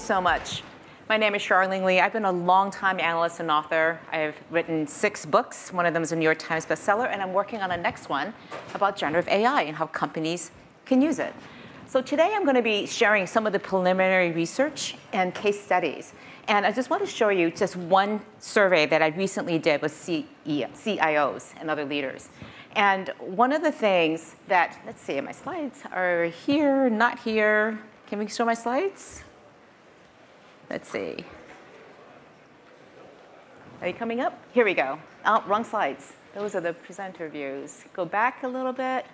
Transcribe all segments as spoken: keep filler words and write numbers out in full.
so much. My name is Charlene Lee. I've been a long-time analyst and author. I've written six books. One of them is a New York Times bestseller, and I'm working on a next one about generative A I and how companies can use it. So today I'm going to be sharing some of the preliminary research and case studies. And I just want to show you just one survey that I recently did with C I Os and other leaders. And one of the things that, let's see, my slides are here, not here. Can we show my slides? Let's see. Are you coming up? Here we go. Oh, wrong slides. Those are the presenter views. Go back a little bit.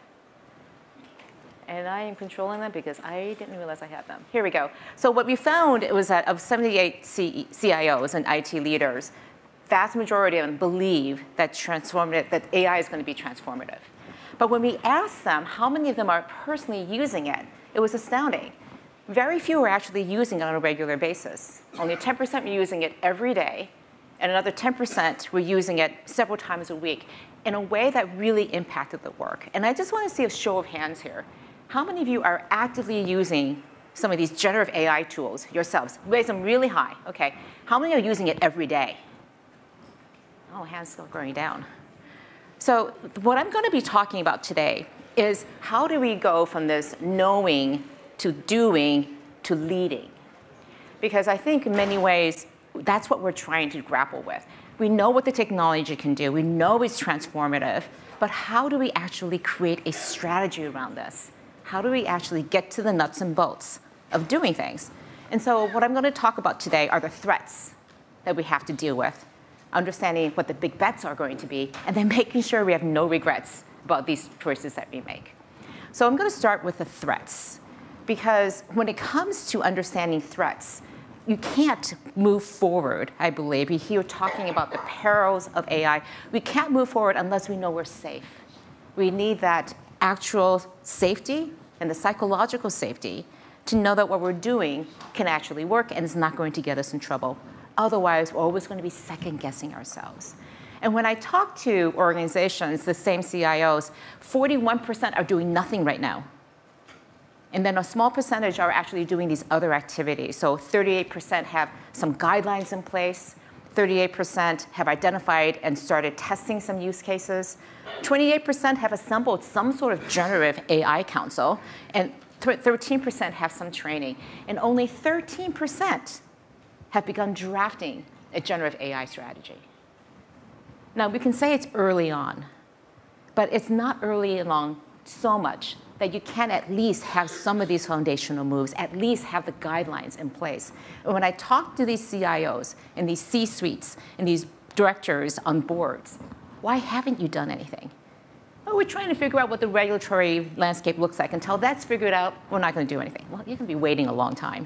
And I am controlling them because I didn't realize I had them. Here we go. So what we found was that of seventy-eight C I Os and I T leaders, vast majority of them believe that transformative, that A I is going to be transformative. But when we asked them how many of them are personally using it, it was astounding. Very few are actually using it on a regular basis. Only ten percent were using it every day, and another ten percent were using it several times a week in a way that really impacted the work. And I just want to see a show of hands here. How many of you are actively using some of these generative A I tools yourselves? Raise them really high. OK. How many are using it every day? Oh, hands still going down. So what I'm going to be talking about today is how do we go from this knowing to doing to leading? Because I think in many ways, that's what we're trying to grapple with. We know what the technology can do. We know it's transformative. But how do we actually create a strategy around this? How do we actually get to the nuts and bolts of doing things? And so what I'm going to talk about today are the threats that we have to deal with, understanding what the big bets are going to be, and then making sure we have no regrets about these choices that we make. So I'm going to start with the threats. Because when it comes to understanding threats, you can't move forward, I believe. We hear talking about the perils of A I. We can't move forward unless we know we're safe. We need that actual safety and the psychological safety to know that what we're doing can actually work and is not going to get us in trouble. Otherwise, we're always going to be second-guessing ourselves. And when I talk to organizations, the same C I Os, forty-one percent are doing nothing right now. And then a small percentage are actually doing these other activities. So thirty-eight percent have some guidelines in place. thirty-eight percent have identified and started testing some use cases. twenty-eight percent have assembled some sort of generative A I council. And thirteen percent have some training. And only thirteen percent have begun drafting a generative A I strategy. Now, we can say it's early on. But it's not early along so much that you can at least have some of these foundational moves, at least have the guidelines in place. And when I talk to these C I Os and these C-suites and these directors on boards, why haven't you done anything? Oh, we're trying to figure out what the regulatory landscape looks like. Until that's figured out, we're not going to do anything. Well, you can be waiting a long time.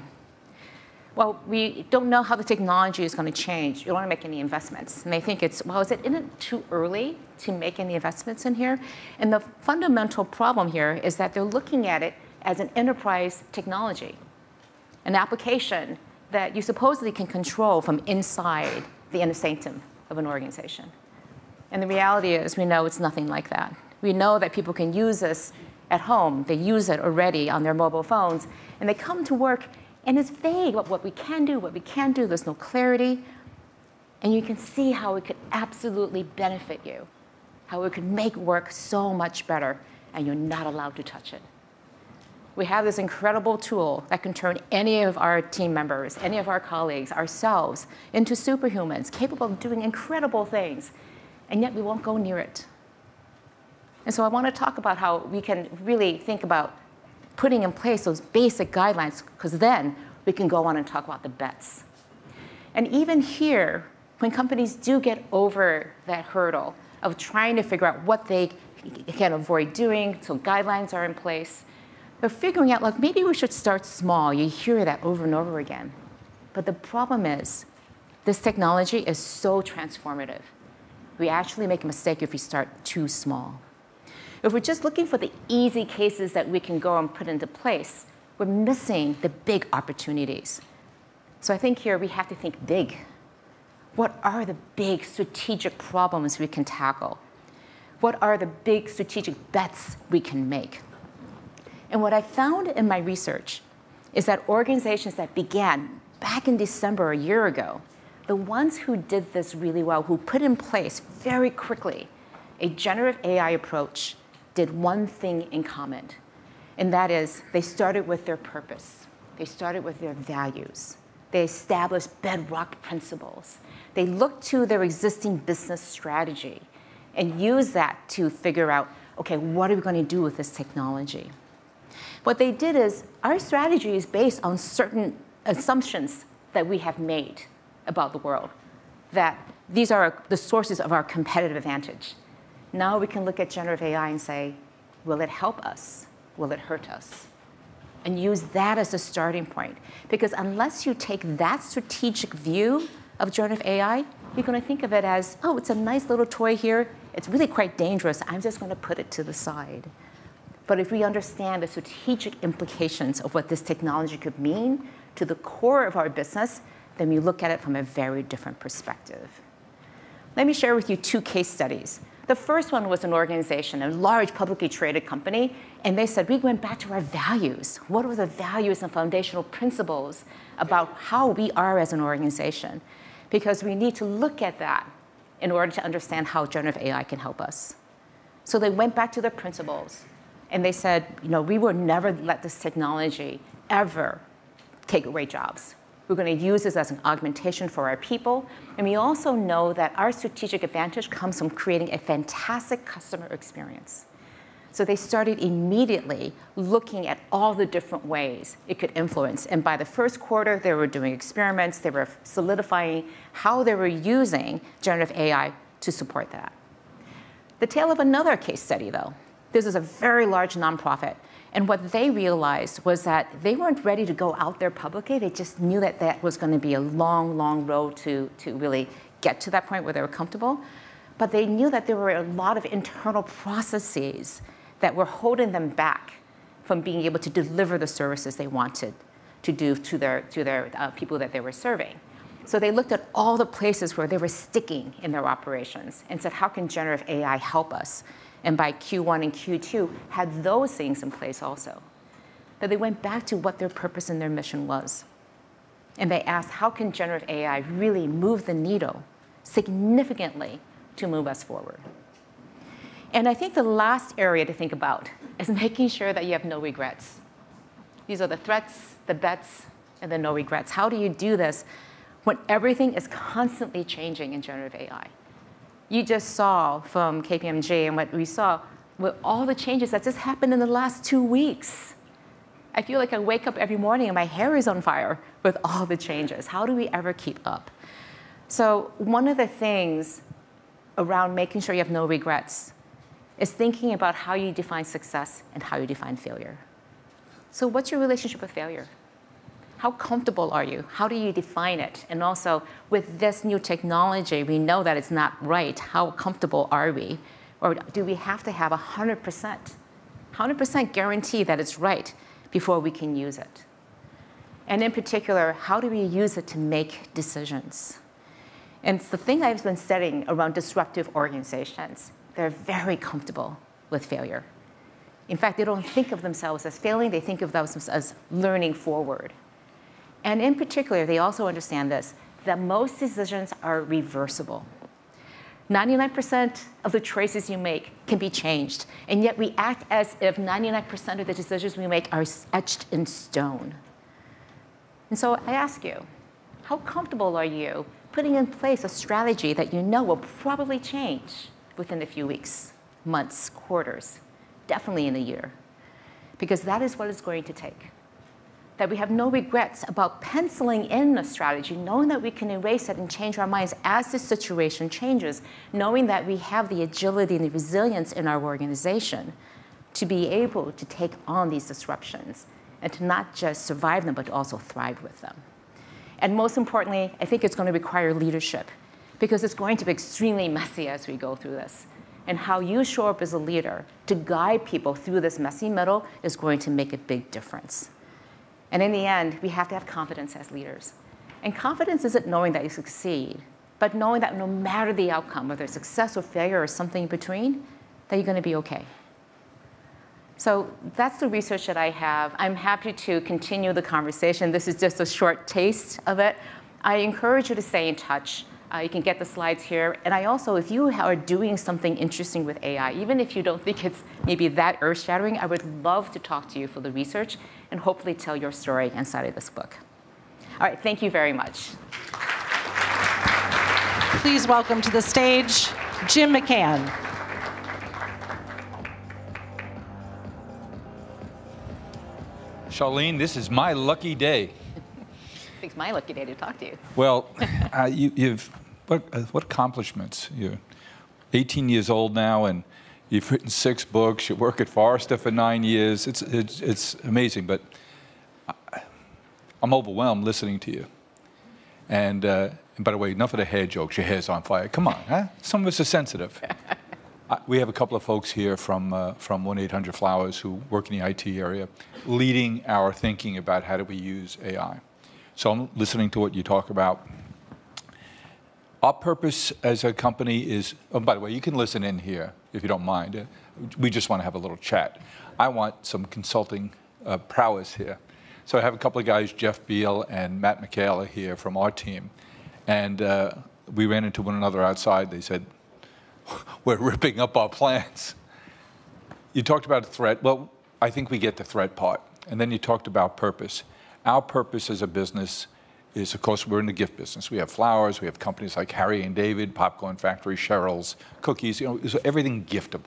Well, we don't know how the technology is going to change. You don't want to make any investments. And they think it's, well, is it, isn't it too early to make any investments in here? And the fundamental problem here is that they're looking at it as an enterprise technology, an application that you supposedly can control from inside the inner sanctum of an organization. And the reality is we know it's nothing like that. We know that people can use this at home. They use it already on their mobile phones. And they come to work, and it's vague about what we can do, what we can't do. There's no clarity. And you can see how it could absolutely benefit you, how it could make work so much better, and you're not allowed to touch it. We have this incredible tool that can turn any of our team members, any of our colleagues, ourselves, into superhumans, capable of doing incredible things, and yet we won't go near it. And so I want to talk about how we can really think about putting in place those basic guidelines, because then we can go on and talk about the bets. And even here, when companies do get over that hurdle of trying to figure out what they can avoid doing, so guidelines are in place, they're figuring out, like, maybe we should start small. You hear that over and over again. But the problem is, this technology is so transformative. We actually make a mistake if we start too small. If we're just looking for the easy cases that we can go and put into place, we're missing the big opportunities. So I think here we have to think big. What are the big strategic problems we can tackle? What are the big strategic bets we can make? And what I found in my research is that organizations that began back in December a year ago, the ones who did this really well, who put in place very quickly a generative A I approach, did one thing in common, and that is they started with their purpose. They started with their values. They established bedrock principles. They looked to their existing business strategy and used that to figure out, okay, what are we going to do with this technology? What they did is, our strategy is based on certain assumptions that we have made about the world, that these are the sources of our competitive advantage. Now we can look at generative A I and say, will it help us? Will it hurt us? And use that as a starting point. Because unless you take that strategic view of generative A I, you're going to think of it as, oh, it's a nice little toy here. It's really quite dangerous. I'm just going to put it to the side. But if we understand the strategic implications of what this technology could mean to the core of our business, then we look at it from a very different perspective. Let me share with you two case studies. The first one was an organization, a large publicly traded company, and they said, we went back to our values. What are the values and foundational principles about how we are as an organization? Because we need to look at that in order to understand how generative A I can help us. So they went back to their principles, and they said, you know, we will never let this technology ever take away jobs. We're going to use this as an augmentation for our people. And we also know that our strategic advantage comes from creating a fantastic customer experience. So they started immediately looking at all the different ways it could influence. And by the first quarter, they were doing experiments. They were solidifying how they were using generative A I to support that. The tale of another case study, though. This is a very large nonprofit. And what they realized was that they weren't ready to go out there publicly. They just knew that that was going to be a long, long road to, to really get to that point where they were comfortable. But they knew that there were a lot of internal processes that were holding them back from being able to deliver the services they wanted to do to their, to their uh, people that they were serving. So they looked at all the places where they were sticking in their operations and said, how can generative A I help us? And by Q one and Q two, had those things in place also. But they went back to what their purpose and their mission was. And they asked, how can generative A I really move the needle significantly to move us forward? And I think the last area to think about is making sure that you have no regrets. These are the threats, the bets, and the no regrets. How do you do this when everything is constantly changing in generative A I? You just saw from K P M G and what we saw with all the changes that just happened in the last two weeks. I feel like I wake up every morning and my hair is on fire with all the changes. How do we ever keep up? So one of the things around making sure you have no regrets is thinking about how you define success and how you define failure. So what's your relationship with failure? How comfortable are you? How do you define it? And also, with this new technology, we know that it's not right. How comfortable are we? Or do we have to have one hundred percent, one hundred percent guarantee that it's right before we can use it? And in particular, how do we use it to make decisions? And it's the thing I've been studying around disruptive organizations. They're very comfortable with failure. In fact, they don't think of themselves as failing. They think of themselves as learning forward. And in particular, they also understand this, that most decisions are reversible. ninety-nine percent of the choices you make can be changed, and yet we act as if ninety-nine percent of the decisions we make are etched in stone. And so I ask you, how comfortable are you putting in place a strategy that you know will probably change within a few weeks, months, quarters, definitely in a year? Because that is what it's going to take. That we have no regrets about penciling in a strategy, knowing that we can erase it and change our minds as the situation changes, knowing that we have the agility and the resilience in our organization to be able to take on these disruptions and to not just survive them, but to also thrive with them. And most importantly, I think it's going to require leadership, because it's going to be extremely messy as we go through this. And how you show up as a leader to guide people through this messy middle is going to make a big difference. And in the end, we have to have confidence as leaders. And confidence isn't knowing that you succeed, but knowing that no matter the outcome, whether it's success or failure or something in between, that you're going to be okay. So that's the research that I have. I'm happy to continue the conversation. This is just a short taste of it. I encourage you to stay in touch. Uh, you can get the slides here. And I also, if you are doing something interesting with A I, even if you don't think it's maybe that earth-shattering, I would love to talk to you for the research and hopefully tell your story inside of this book. All right, thank you very much. Please welcome to the stage Jim McCann. Charlene, this is my lucky day. It's my lucky day to talk to you. Well, uh, you, you've what, uh, what accomplishments? You're eighteen years old now, and you've written six books. You work at Forrester for nine years. It's it's, it's amazing, but I, I'm overwhelmed listening to you. And, uh, and by the way, enough of the hair jokes. Your hair's on fire. Come on, huh? Some of us are sensitive. uh, we have a couple of folks here from uh, from one eight hundred flowers who work in the I T area, leading our thinking about how do we use A I. So I'm listening to what you talk about. Our purpose as a company is, oh, by the way, you can listen in here if you don't mind. We just want to have a little chat. I want some consulting uh, prowess here. So I have a couple of guys, Jeff Beal and Matt McHale, here from our team. And uh, we ran into one another outside. They said, we're ripping up our plans. You talked about a threat. Well, I think we get the threat part. And then you talked about purpose. Our purpose as a business is, of course, we're in the gift business. We have flowers. We have companies like Harry and David, Popcorn Factory, Cheryl's, cookies, you know, so everything giftable.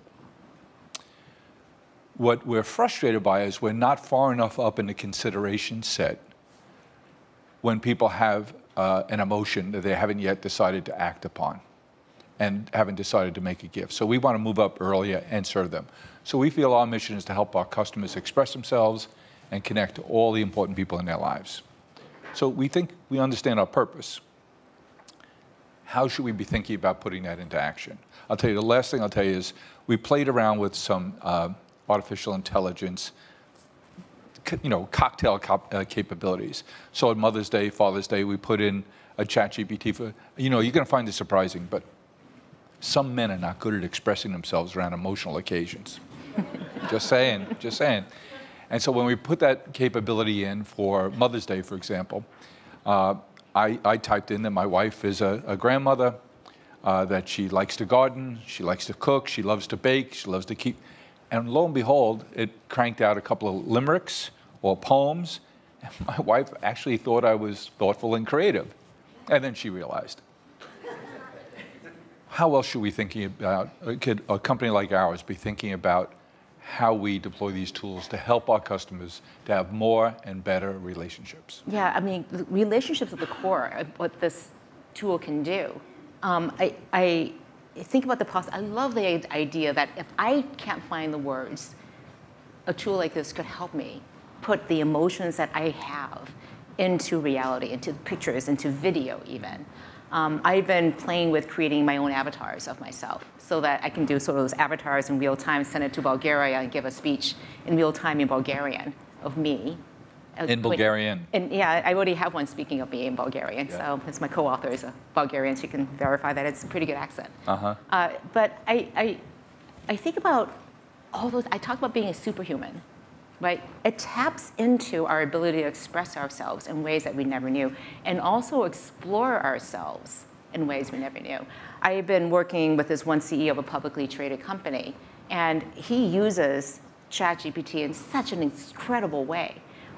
What we're frustrated by is we're not far enough up in the consideration set when people have uh, an emotion that they haven't yet decided to act upon and haven't decided to make a gift. So we want to move up earlier and serve them. So we feel our mission is to help our customers express themselves and connect to all the important people in their lives. So we think we understand our purpose. How should we be thinking about putting that into action? I'll tell you, the last thing I'll tell you is we played around with some uh, artificial intelligence, you know, cocktail cop, uh, capabilities. So on Mother's Day, Father's Day, we put in a ChatGPT for, you know, you're going to find this surprising, but some men are not good at expressing themselves around emotional occasions. Just saying, just saying. And so when we put that capability in for Mother's Day, for example, uh, I, I typed in that my wife is a, a grandmother, uh, that she likes to garden, she likes to cook, she loves to bake, she loves to keep, and lo and behold, it cranked out a couple of limericks or poems, and my wife actually thought I was thoughtful and creative. And then she realized. How else should we thinking about, could a company like ours be thinking about how we deploy these tools to help our customers to have more and better relationships? Yeah, I mean, relationships at the core of what this tool can do. Um, I, I think about the process. I love the idea that if I can't find the words, a tool like this could help me put the emotions that I have into reality, into pictures, into video even. Um, I've been playing with creating my own avatars of myself so that I can do sort of those avatars in real time, send it to Bulgaria and give a speech in real time in Bulgarian of me. In Bulgarian? And yeah, I already have one speaking of me in Bulgarian. Yeah. So it's my co-author is a Bulgarian. She can verify that it's a pretty good accent. Uh-huh. Uh, but I, I, I think about all those, I talk about being a superhuman. Right? It taps into our ability to express ourselves in ways that we never knew, and also explore ourselves in ways we never knew. I've been working with this one C E O of a publicly traded company, and he uses ChatGPT in such an incredible way.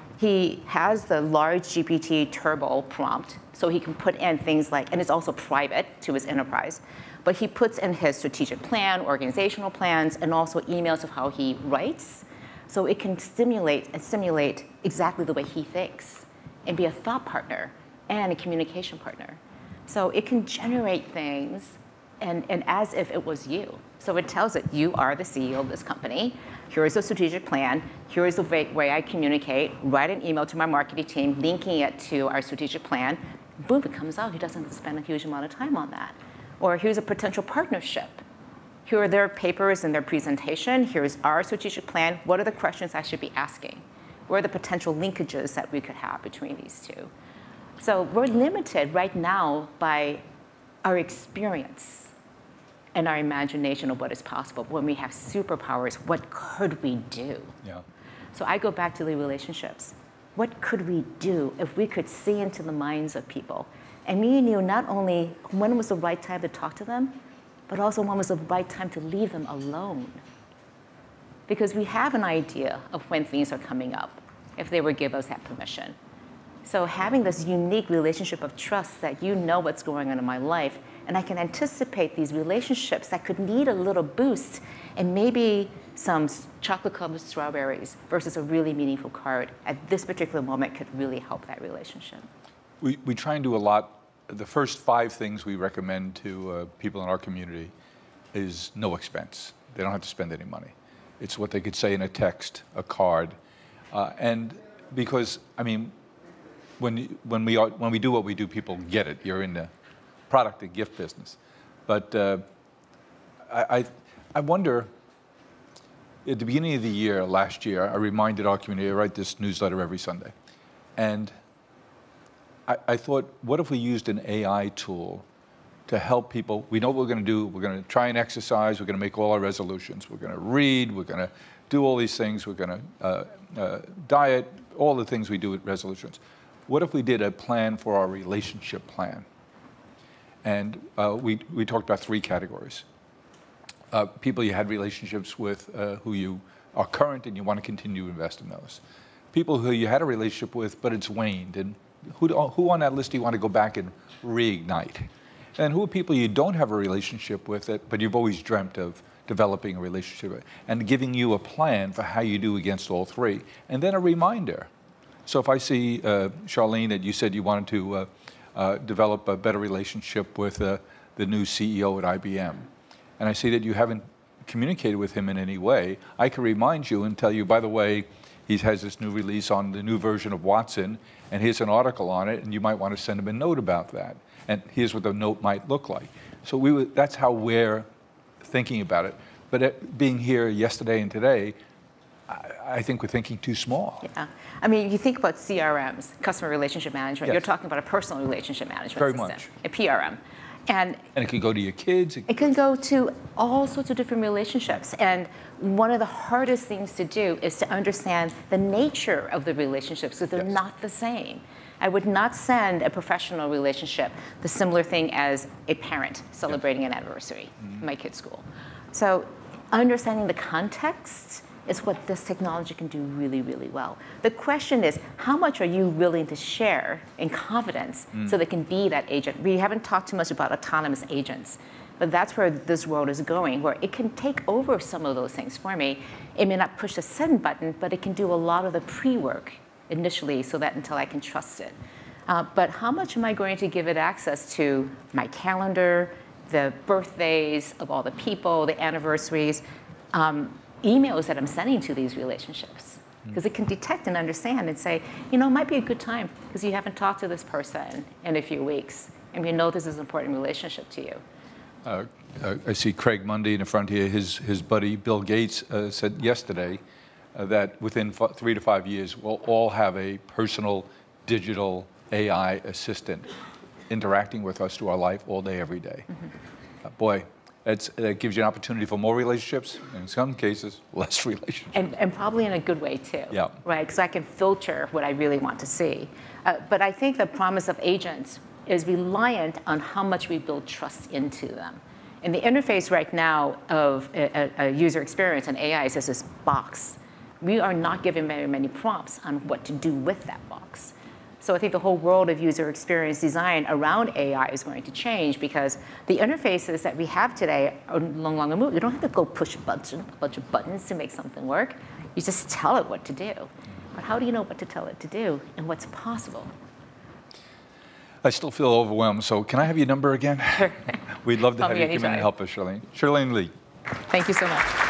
He has the large G P T Turbo prompt, so he can put in things like, and it's also private to his enterprise, but he puts in his strategic plan, organizational plans, and also emails of how he writes. So it can stimulate and simulate exactly the way he thinks and be a thought partner and a communication partner. So it can generate things and, and as if it was you. So it tells it, you are the C E O of this company. Here is the strategic plan. Here is the way, way I communicate. Write an email to my marketing team, linking it to our strategic plan. Boom, it comes out. He doesn't spend a huge amount of time on that. Or here's a potential partnership. Here are their papers and their presentation. Here's our strategic plan. What are the questions I should be asking? What are the potential linkages that we could have between these two? So we're limited right now by our experience. and our imagination of what is possible. When we have superpowers, what could we do? Yeah. So I go back to the relationships. What could we do if we could see into the minds of people and we knew not only when was the right time to talk to them, but also when was the right time to leave them alone? Because we have an idea of when things are coming up, if they would give us that permission. So having this unique relationship of trust that you know what's going on in my life, and I can anticipate these relationships that could need a little boost, and maybe some chocolate covered strawberries versus a really meaningful card at this particular moment could really help that relationship. We, we try and do a lot. The first five things we recommend to uh, people in our community is no expense. They don't have to spend any money. It's what they could say in a text, a card. Uh, and because, I mean, when, you, when, we are, when we do what we do, people get it. You're in the product and gift business. But uh, I, I, I wonder, at the beginning of the year, last year, I reminded our community, I write this newsletter every Sunday. And I, I thought, what if we used an A I tool to help people? We know what we're going to do. We're going to try and exercise. We're going to make all our resolutions. We're going to read. We're going to do all these things. We're going to uh, uh, diet, all the things we do with resolutions. What if we did a plan for our relationship plan? And uh, we, we talked about three categories. Uh, people you had relationships with uh, who you are current and you want to continue to invest in those. People who you had a relationship with, but it's waned. And who, do, who on that list do you want to go back and reignite? And who are people you don't have a relationship with, it, but you've always dreamt of developing a relationship with, and giving you a plan for how you do against all three. And then a reminder. So if I see, uh, Charlene, that you said you wanted to uh, uh, develop a better relationship with uh, the new C E O at I B M, and I see that you haven't communicated with him in any way, I can remind you and tell you, by the way, he has this new release on the new version of Watson, and here's an article on it, and you might want to send him a note about that. And here's what the note might look like. So we would, that's how we're thinking about it. But it, being here yesterday and today, I, I think we're thinking too small. Yeah. I mean, you think about C R Ms, customer relationship management. Yes. You're talking about a personal relationship management Very system, much. a P R M. And And it can go to your kids. It, it can go to all sorts of different relationships. And one of the hardest things to do is to understand the nature of the relationships, because they're Yes. not the same. I would not send a professional relationship the similar thing as a parent celebrating an anniversary Mm-hmm. in my kid's school. So understanding the context is what this technology can do really, really well. The question is, how much are you willing to share in confidence Mm. so they can be that agent? We haven't talked too much about autonomous agents, but that's where this world is going, where it can take over some of those things for me. It may not push the send button, but it can do a lot of the pre-work initially so that until I can trust it. Uh, but how much am I going to give it access to my calendar, the birthdays of all the people, the anniversaries, um, emails that I'm sending to these relationships? Because it can detect and understand and say, you know, it might be a good time because you haven't talked to this person in a few weeks, and you know this is an important relationship to you. Uh, uh, I see Craig Mundy in the front here. His, his buddy Bill Gates uh, said yesterday uh, that within f- three to five years, we'll all have a personal digital A I assistant interacting with us through our life all day, every day. Mm-hmm. Uh, boy, that's, that gives you an opportunity for more relationships, and in some cases, less relationships. And, and probably in a good way, too. Yeah. Right, because I can filter what I really want to see. Uh, but I think the promise of agents is reliant on how much we build trust into them. And the interface right now of a, a user experience and A I is just this box. We are not given very many prompts on what to do with that box. So I think the whole world of user experience design around A I is going to change, because the interfaces that we have today are no longer moved. You don't have to go push a bunch, a bunch of buttons to make something work. You just tell it what to do. But how do you know what to tell it to do and what's possible? I still feel overwhelmed, so can I have your number again? We'd love to Call have me you come in and anytime. help us, Charlene. Charlene Lee. Thank you so much.